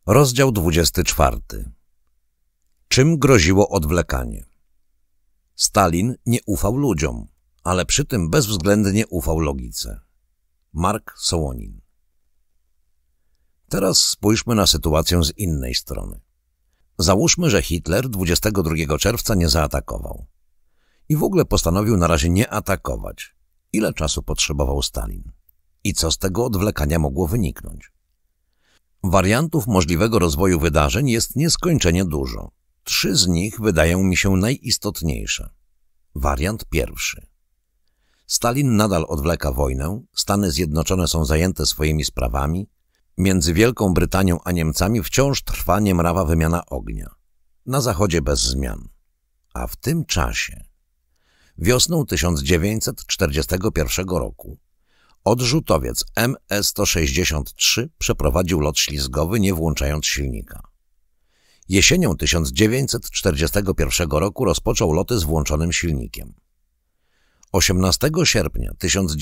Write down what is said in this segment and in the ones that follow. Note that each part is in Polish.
Rozdział 24. Czym groziło odwlekanie? Stalin nie ufał ludziom, ale przy tym bezwzględnie ufał logice. Mark Sołonin. Teraz spójrzmy na sytuację z innej strony. Załóżmy, że Hitler 22 czerwca nie zaatakował. I w ogóle postanowił na razie nie atakować. Ile czasu potrzebował Stalin? I co z tego odwlekania mogło wyniknąć? Wariantów możliwego rozwoju wydarzeń jest nieskończenie dużo. 3 z nich wydają mi się najistotniejsze. Wariant pierwszy. Stalin nadal odwleka wojnę, Stany Zjednoczone są zajęte swoimi sprawami, między Wielką Brytanią a Niemcami wciąż trwa niemrawa wymiana ognia. Na zachodzie bez zmian. A w tym czasie, wiosną 1941 roku, odrzutowiec ME-163 przeprowadził lot ślizgowy, nie włączając silnika. Jesienią 1941 roku rozpoczął loty z włączonym silnikiem. 18 sierpnia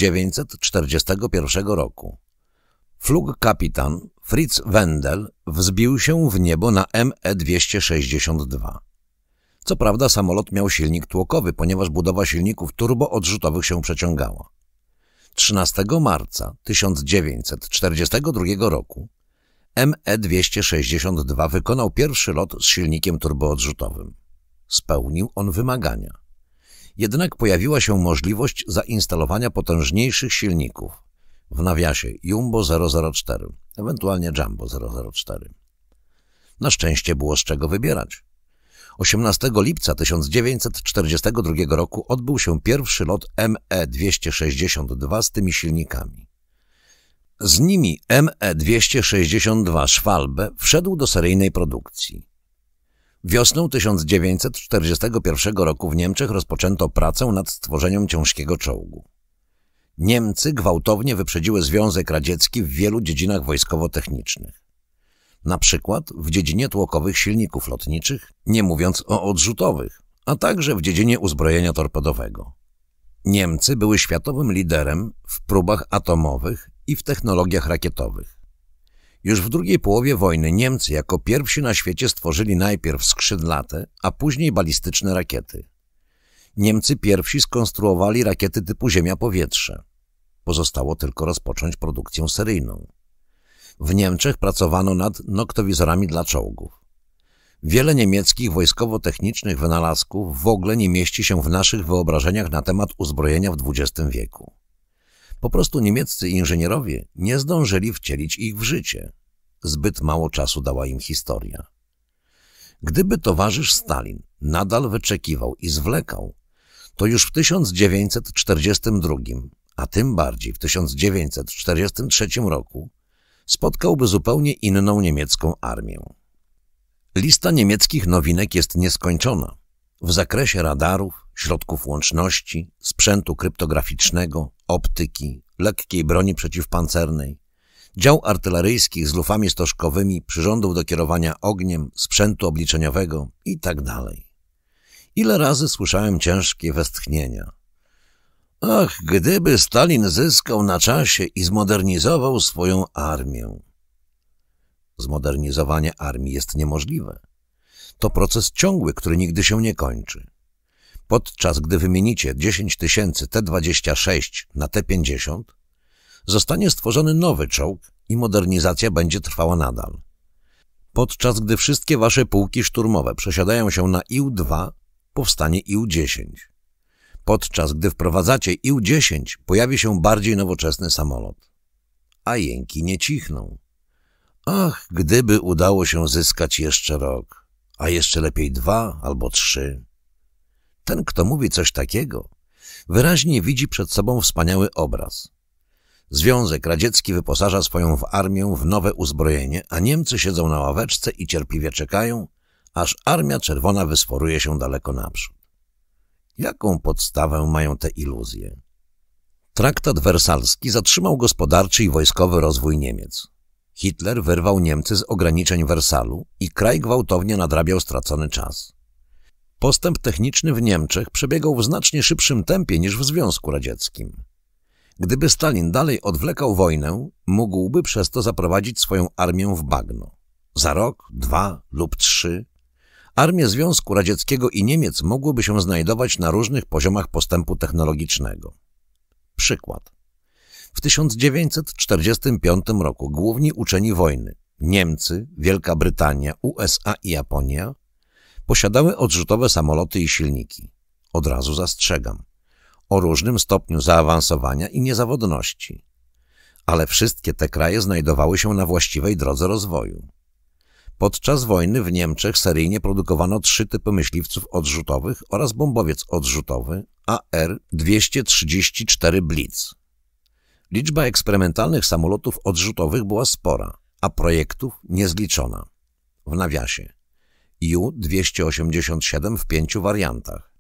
1941 roku flugkapitan Fritz Wendel wzbił się w niebo na ME-262. Co prawda samolot miał silnik tłokowy, ponieważ budowa silników turboodrzutowych się przeciągała. 13 marca 1942 roku ME-262 wykonał pierwszy lot z silnikiem turboodrzutowym. Spełnił on wymagania. Jednak pojawiła się możliwość zainstalowania potężniejszych silników, w nawiasie Jumbo 004, ewentualnie Jumbo 004. Na szczęście było z czego wybierać. 18 lipca 1942 roku odbył się pierwszy lot ME-262 z tymi silnikami. Z nimi ME-262 Schwalbe wszedł do seryjnej produkcji. Wiosną 1941 roku w Niemczech rozpoczęto pracę nad stworzeniem ciężkiego czołgu. Niemcy gwałtownie wyprzedziły Związek Radziecki w wielu dziedzinach wojskowo-technicznych. Na przykład w dziedzinie tłokowych silników lotniczych, nie mówiąc o odrzutowych, a także w dziedzinie uzbrojenia torpedowego. Niemcy były światowym liderem w próbach atomowych i w technologiach rakietowych. Już w drugiej połowie wojny Niemcy jako pierwsi na świecie stworzyli najpierw skrzydlate, a później balistyczne rakiety. Niemcy pierwsi skonstruowali rakiety typu Ziemia-powietrze. Pozostało tylko rozpocząć produkcję seryjną. W Niemczech pracowano nad noktowizorami dla czołgów. Wiele niemieckich wojskowo-technicznych wynalazków w ogóle nie mieści się w naszych wyobrażeniach na temat uzbrojenia w XX wieku. Po prostu niemieccy inżynierowie nie zdążyli wcielić ich w życie. Zbyt mało czasu dała im historia. Gdyby towarzysz Stalin nadal wyczekiwał i zwlekał, to już w 1942, a tym bardziej w 1943 roku spotkałby zupełnie inną niemiecką armię. Lista niemieckich nowinek jest nieskończona. W zakresie radarów, środków łączności, sprzętu kryptograficznego, optyki, lekkiej broni przeciwpancernej, dział artyleryjskich z lufami stożkowymi, przyrządów do kierowania ogniem, sprzętu obliczeniowego itd. Ile razy słyszałem ciężkie westchnienia. Ach, gdyby Stalin zyskał na czasie i zmodernizował swoją armię. Zmodernizowanie armii jest niemożliwe. To proces ciągły, który nigdy się nie kończy. Podczas gdy wymienicie 10 000 T-26 na T-50, zostanie stworzony nowy czołg i modernizacja będzie trwała nadal. Podczas gdy wszystkie wasze pułki szturmowe przesiadają się na IU-2, powstanie IU-10. Podczas gdy wprowadzacie IU-10, pojawi się bardziej nowoczesny samolot. A jęki nie cichną. Ach, gdyby udało się zyskać jeszcze rok, a jeszcze lepiej 2 albo 3. Ten, kto mówi coś takiego, wyraźnie widzi przed sobą wspaniały obraz. Związek Radziecki wyposaża swoją armię w nowe uzbrojenie, a Niemcy siedzą na ławeczce i cierpliwie czekają, aż Armia Czerwona wysforuje się daleko naprzód. Jaką podstawę mają te iluzje? Traktat wersalski zatrzymał gospodarczy i wojskowy rozwój Niemiec. Hitler wyrwał Niemcy z ograniczeń Wersalu i kraj gwałtownie nadrabiał stracony czas. Postęp techniczny w Niemczech przebiegał w znacznie szybszym tempie niż w Związku Radzieckim. Gdyby Stalin dalej odwlekał wojnę, mógłby przez to zaprowadzić swoją armię w bagno. Za rok, 2 lub 3 armie Związku Radzieckiego i Niemiec mogłyby się znajdować na różnych poziomach postępu technologicznego. Przykład. W 1945 roku główni uczeni wojny Niemcy, Wielka Brytania, USA i Japonia posiadały odrzutowe samoloty i silniki. Od razu zastrzegam. O różnym stopniu zaawansowania i niezawodności. Ale wszystkie te kraje znajdowały się na właściwej drodze rozwoju. Podczas wojny w Niemczech seryjnie produkowano 3 typy myśliwców odrzutowych oraz bombowiec odrzutowy AR-234 Blitz. Liczba eksperymentalnych samolotów odrzutowych była spora, a projektów niezliczona. W nawiasie Ju-287 w 5 wariantach,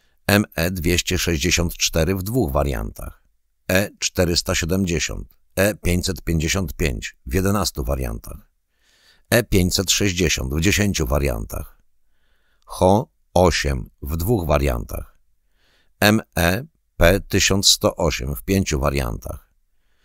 ME-264 w 2 wariantach, E-470, E-555 w 11 wariantach, E-560 w 10 wariantach, Ho-8 w 2 wariantach, ME-P-1108 w 5 wariantach,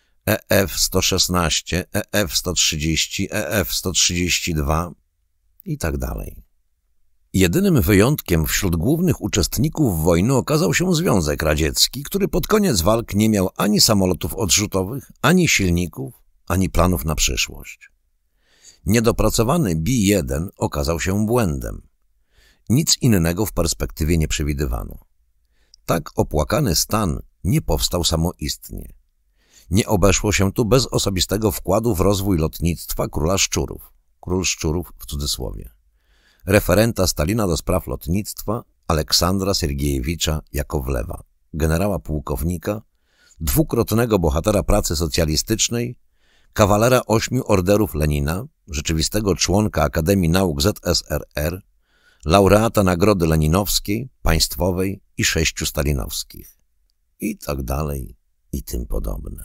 EF-116, EF-130, EF-132 i tak dalej. Jedynym wyjątkiem wśród głównych uczestników wojny okazał się Związek Radziecki, który pod koniec walk nie miał ani samolotów odrzutowych, ani silników, ani planów na przyszłość. Niedopracowany B-1 okazał się błędem. Nic innego w perspektywie nie przewidywano. Tak opłakany stan nie powstał samoistnie. Nie obeszło się tu bez osobistego wkładu w rozwój lotnictwa króla szczurów, król szczurów w cudzysłowie, referenta Stalina do spraw lotnictwa Aleksandra Siergiejewicza Jakowlewa, generała pułkownika, 2-krotnego bohatera pracy socjalistycznej, kawalera 8 orderów Lenina, rzeczywistego członka Akademii Nauk ZSRR, laureata Nagrody Leninowskiej, Państwowej i 6 stalinowskich. I tak dalej, i tym podobne.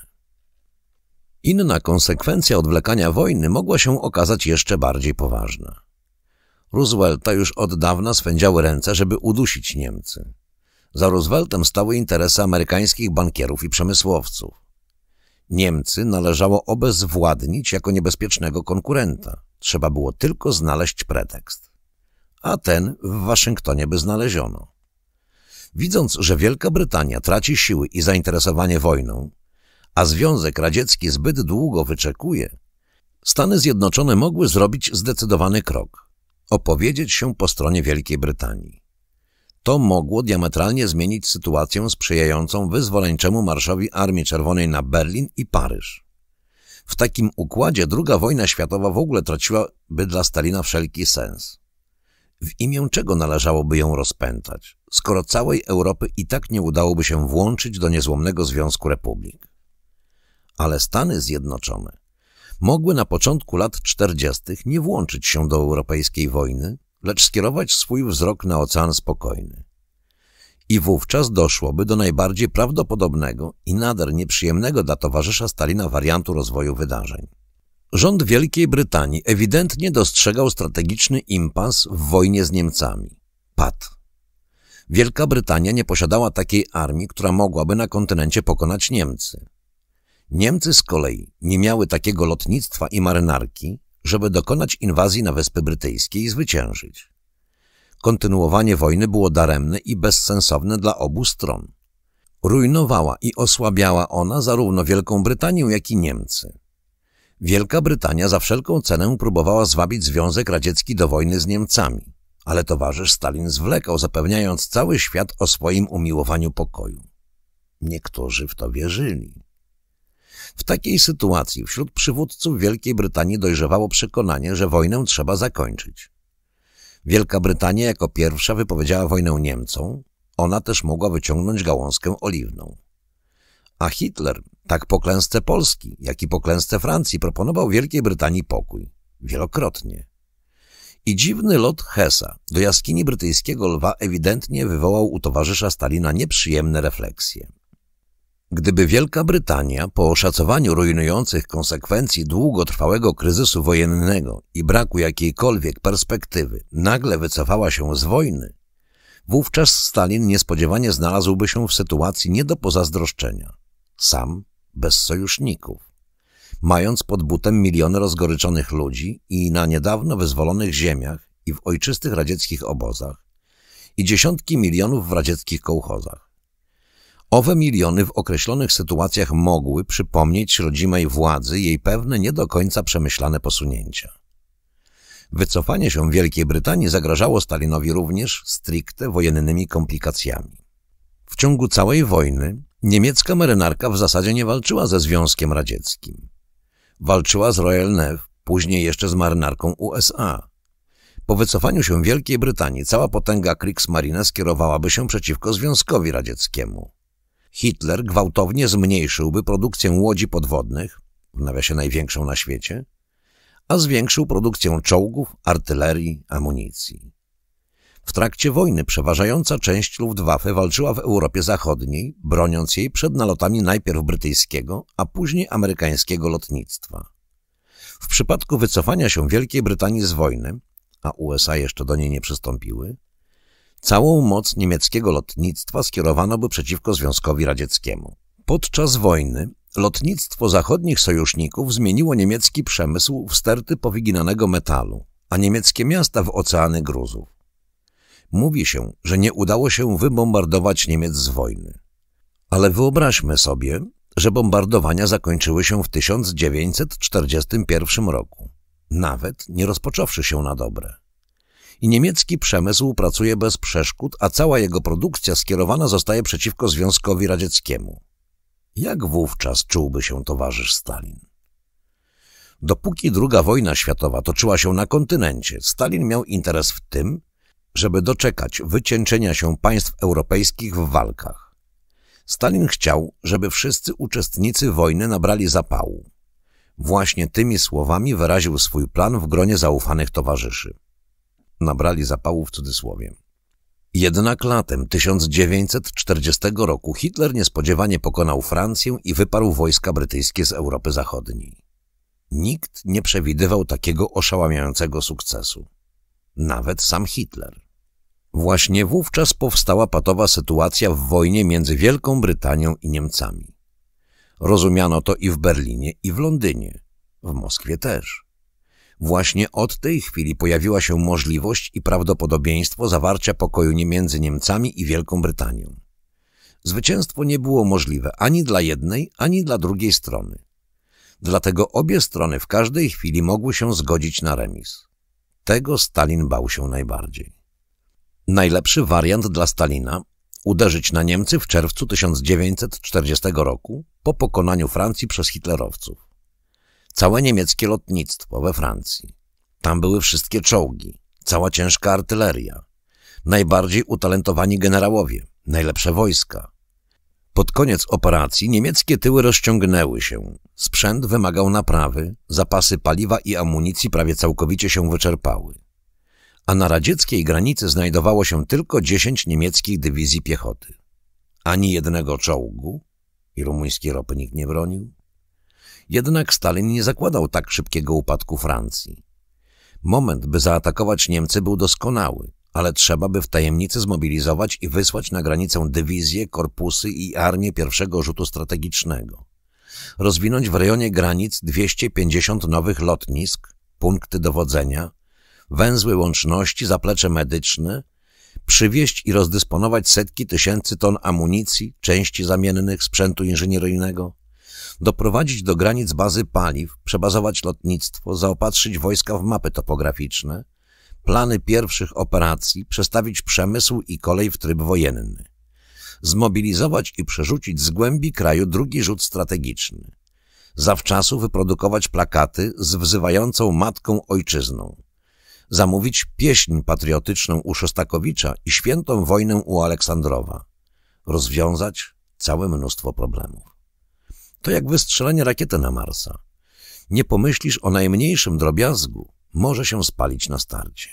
Inna konsekwencja odwlekania wojny mogła się okazać jeszcze bardziej poważna. Roosevelta już od dawna swędziały ręce, żeby udusić Niemcy. Za Rooseveltem stały interesy amerykańskich bankierów i przemysłowców. Niemcy należało obezwładnić jako niebezpiecznego konkurenta. Trzeba było tylko znaleźć pretekst. A ten w Waszyngtonie by znaleziono. Widząc, że Wielka Brytania traci siły i zainteresowanie wojną, a Związek Radziecki zbyt długo wyczekuje, Stany Zjednoczone mogły zrobić zdecydowany krok – opowiedzieć się po stronie Wielkiej Brytanii. To mogło diametralnie zmienić sytuację sprzyjającą wyzwoleńczemu marszowi Armii Czerwonej na Berlin i Paryż. W takim układzie II wojna światowa w ogóle traciłaby dla Stalina wszelki sens. W imię czego należałoby ją rozpętać, skoro całej Europy i tak nie udałoby się włączyć do niezłomnego Związku Republik? Ale Stany Zjednoczone mogły na początku lat 40. nie włączyć się do europejskiej wojny, lecz skierować swój wzrok na Ocean Spokojny. I wówczas doszłoby do najbardziej prawdopodobnego i nader nieprzyjemnego dla towarzysza Stalina wariantu rozwoju wydarzeń. Rząd Wielkiej Brytanii ewidentnie dostrzegał strategiczny impas w wojnie z Niemcami. Padł. Wielka Brytania nie posiadała takiej armii, która mogłaby na kontynencie pokonać Niemcy. Niemcy z kolei nie miały takiego lotnictwa i marynarki, żeby dokonać inwazji na Wyspy Brytyjskie i zwyciężyć. Kontynuowanie wojny było daremne i bezsensowne dla obu stron. Rujnowała i osłabiała ona zarówno Wielką Brytanię, jak i Niemcy. Wielka Brytania za wszelką cenę próbowała zwabić Związek Radziecki do wojny z Niemcami, ale towarzysz Stalin zwlekał, zapewniając cały świat o swoim umiłowaniu pokoju. Niektórzy w to wierzyli. W takiej sytuacji wśród przywódców Wielkiej Brytanii dojrzewało przekonanie, że wojnę trzeba zakończyć. Wielka Brytania jako pierwsza wypowiedziała wojnę Niemcom, ona też mogła wyciągnąć gałązkę oliwną. A Hitler, tak po klęsce Polski, jak i po klęsce Francji, proponował Wielkiej Brytanii pokój. Wielokrotnie. I dziwny lot Hessa do jaskini brytyjskiego lwa ewidentnie wywołał u towarzysza Stalina nieprzyjemne refleksje. Gdyby Wielka Brytania po oszacowaniu rujnujących konsekwencji długotrwałego kryzysu wojennego i braku jakiejkolwiek perspektywy nagle wycofała się z wojny, wówczas Stalin niespodziewanie znalazłby się w sytuacji nie do pozazdroszczenia. Sam, bez sojuszników. mając pod butem miliony rozgoryczonych ludzi i na niedawno wyzwolonych ziemiach i w ojczystych radzieckich obozach i dziesiątki milionów w radzieckich kołchozach. Owe miliony w określonych sytuacjach mogły przypomnieć rodzimej władzy jej pewne nie do końca przemyślane posunięcia. Wycofanie się Wielkiej Brytanii zagrażało Stalinowi również stricte wojennymi komplikacjami. W ciągu całej wojny niemiecka marynarka w zasadzie nie walczyła ze Związkiem Radzieckim. Walczyła z Royal Navy, później jeszcze z marynarką USA. Po wycofaniu się Wielkiej Brytanii cała potęga Kriegsmarine skierowałaby się przeciwko Związkowi Radzieckiemu. Hitler gwałtownie zmniejszyłby produkcję łodzi podwodnych, w nawiasie największą na świecie, a zwiększył produkcję czołgów, artylerii, amunicji. W trakcie wojny przeważająca część Luftwaffe walczyła w Europie Zachodniej, broniąc jej przed nalotami najpierw brytyjskiego, a później amerykańskiego lotnictwa. W przypadku wycofania się Wielkiej Brytanii z wojny, a USA jeszcze do niej nie przystąpiły, całą moc niemieckiego lotnictwa skierowano by przeciwko Związkowi Radzieckiemu. Podczas wojny lotnictwo zachodnich sojuszników zmieniło niemiecki przemysł w sterty powyginanego metalu, a niemieckie miasta w oceany gruzów. Mówi się, że nie udało się wybombardować Niemiec z wojny. Ale wyobraźmy sobie, że bombardowania zakończyły się w 1941 roku, nawet nie rozpocząwszy się na dobre. I niemiecki przemysł pracuje bez przeszkód, a cała jego produkcja skierowana zostaje przeciwko Związkowi Radzieckiemu. Jak wówczas czułby się towarzysz Stalin? Dopóki II wojna światowa toczyła się na kontynencie, Stalin miał interes w tym, żeby doczekać wycieńczenia się państw europejskich w walkach. Stalin chciał, żeby wszyscy uczestnicy wojny nabrali zapału. Właśnie tymi słowami wyraził swój plan w gronie zaufanych towarzyszy. Nabrali zapału w cudzysłowie. Jednak latem 1940 roku Hitler niespodziewanie pokonał Francję i wyparł wojska brytyjskie z Europy Zachodniej. Nikt nie przewidywał takiego oszałamiającego sukcesu. Nawet sam Hitler. Właśnie wówczas powstała patowa sytuacja w wojnie między Wielką Brytanią i Niemcami. Rozumiano to i w Berlinie, i w Londynie, w Moskwie też. Właśnie od tej chwili pojawiła się możliwość i prawdopodobieństwo zawarcia pokoju między Niemcami i Wielką Brytanią. Zwycięstwo nie było możliwe ani dla jednej, ani dla drugiej strony. Dlatego obie strony w każdej chwili mogły się zgodzić na remis. Tego Stalin bał się najbardziej. Najlepszy wariant dla Stalina – uderzyć na Niemcy w czerwcu 1940 roku po pokonaniu Francji przez hitlerowców. Całe niemieckie lotnictwo we Francji. Tam były wszystkie czołgi, cała ciężka artyleria, najbardziej utalentowani generałowie, najlepsze wojska. Pod koniec operacji niemieckie tyły rozciągnęły się, sprzęt wymagał naprawy, zapasy paliwa i amunicji prawie całkowicie się wyczerpały. A na radzieckiej granicy znajdowało się tylko 10 niemieckich dywizji piechoty. Ani jednego czołgu i rumuńskiej ropy nikt nie bronił. Jednak Stalin nie zakładał tak szybkiego upadku Francji. Moment, by zaatakować Niemcy był doskonały, ale trzeba by w tajemnicy zmobilizować i wysłać na granicę dywizje, korpusy i armię pierwszego rzutu strategicznego. Rozwinąć w rejonie granic 250 nowych lotnisk, punkty dowodzenia, węzły łączności, zaplecze medyczne, przywieźć i rozdysponować setki tysięcy ton amunicji, części zamiennych, sprzętu inżynieryjnego, doprowadzić do granic bazy paliw, przebazować lotnictwo, zaopatrzyć wojska w mapy topograficzne, plany pierwszych operacji, przestawić przemysł i kolej w tryb wojenny, zmobilizować i przerzucić z głębi kraju drugi rzut strategiczny, zawczasu wyprodukować plakaty z wzywającą matką ojczyzną, zamówić pieśń patriotyczną u Szostakowicza i świętą wojnę u Aleksandrowa, rozwiązać całe mnóstwo problemów. To jak wystrzelenie rakiety na Marsa. Nie pomyślisz o najmniejszym drobiazgu, może się spalić na starcie.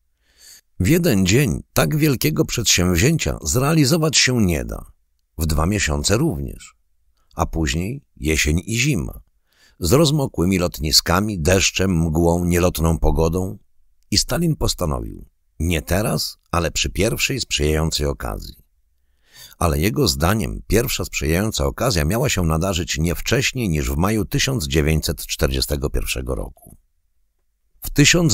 W jeden dzień tak wielkiego przedsięwzięcia zrealizować się nie da. W 2 miesiące również. A później jesień i zima. Z rozmokłymi lotniskami, deszczem, mgłą, nielotną pogodą. I Stalin postanowił, nie teraz, ale przy pierwszej sprzyjającej okazji. Ale jego zdaniem pierwsza sprzyjająca okazja miała się nadarzyć nie wcześniej niż w maju 1941 roku. W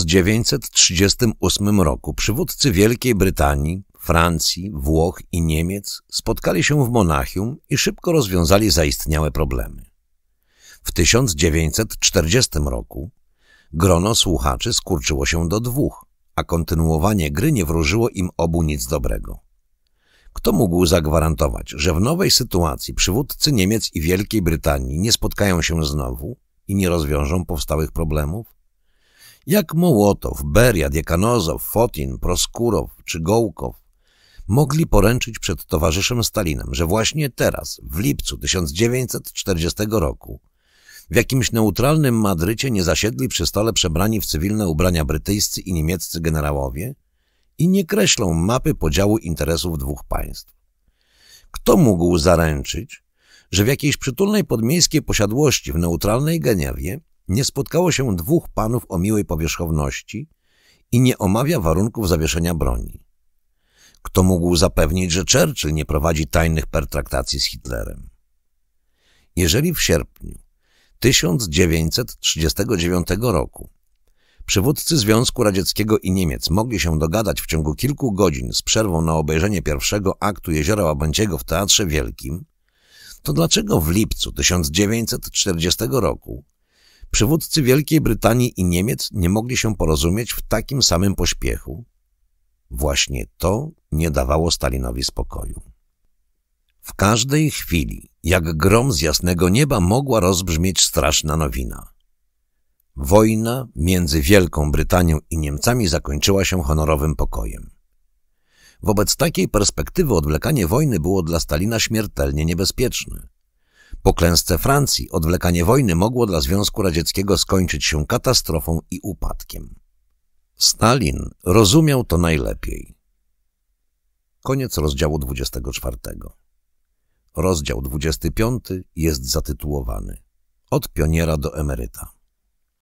1938 roku przywódcy Wielkiej Brytanii, Francji, Włoch i Niemiec spotkali się w Monachium i szybko rozwiązali zaistniałe problemy. W 1940 roku grono słuchaczy skurczyło się do 2, a kontynuowanie gry nie wróżyło im obu nic dobrego. Kto mógł zagwarantować, że w nowej sytuacji przywódcy Niemiec i Wielkiej Brytanii nie spotkają się znowu i nie rozwiążą powstałych problemów? Jak Mołotow, Beria, Diekanozow, Fotin, Proskurow czy Gołkow mogli poręczyć przed towarzyszem Stalinem, że właśnie teraz, w lipcu 1940 roku, w jakimś neutralnym Madrycie nie zasiedli przy stole przebrani w cywilne ubrania brytyjscy i niemieccy generałowie i nie kreślą mapy podziału interesów 2 państw? Kto mógł zaręczyć, że w jakiejś przytulnej podmiejskiej posiadłości w neutralnej Genewie nie spotkało się 2 panów o miłej powierzchowności i nie omawia warunków zawieszenia broni? Kto mógł zapewnić, że Churchill nie prowadzi tajnych pertraktacji z Hitlerem? Jeżeli w sierpniu 1939 roku przywódcy Związku Radzieckiego i Niemiec mogli się dogadać w ciągu kilku godzin z przerwą na obejrzenie pierwszego aktu Jeziora Łabędziego w Teatrze Wielkim, to dlaczego w lipcu 1940 roku przywódcy Wielkiej Brytanii i Niemiec nie mogli się porozumieć w takim samym pośpiechu? Właśnie to nie dawało Stalinowi spokoju. W każdej chwili, jak grom z jasnego nieba, mogła rozbrzmieć straszna nowina. Wojna między Wielką Brytanią i Niemcami zakończyła się honorowym pokojem. Wobec takiej perspektywy odwlekanie wojny było dla Stalina śmiertelnie niebezpieczne. Po klęsce Francji odwlekanie wojny mogło dla Związku Radzieckiego skończyć się katastrofą i upadkiem. Stalin rozumiał to najlepiej. Koniec rozdziału 24. Rozdział 25 jest zatytułowany Od pioniera do emeryta.